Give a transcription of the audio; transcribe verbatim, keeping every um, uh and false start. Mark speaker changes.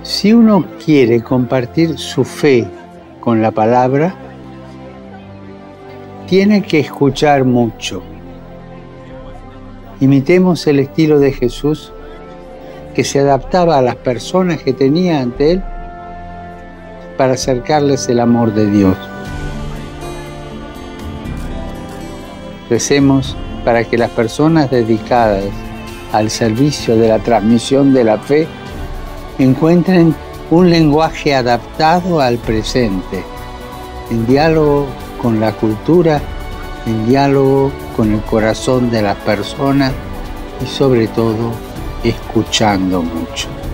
Speaker 1: Si uno quiere compartir su fe con la palabra, tiene que escuchar mucho. Imitemos el estilo de Jesús, que se adaptaba a las personas que tenía ante él para acercarles el amor de Dios. Recemos para que las personas dedicadas al servicio de la transmisión de la fe encuentren un lenguaje adaptado al presente, en diálogo con la cultura, en diálogo con el corazón de las personas y sobre todo escuchando mucho.